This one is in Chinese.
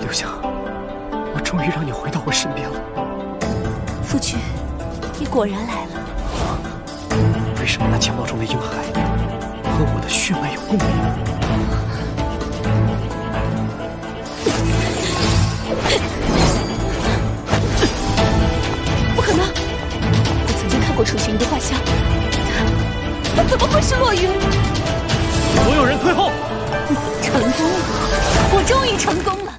留香，我终于让你回到我身边了。 夫君，你果然来了。 为什么那襁褓中的婴孩和我的血脉有共鸣？ 不可能！我曾经看过楚行仪的画像，他怎么会是洛云？ 所有人退后！ 成功了，我终于成功了。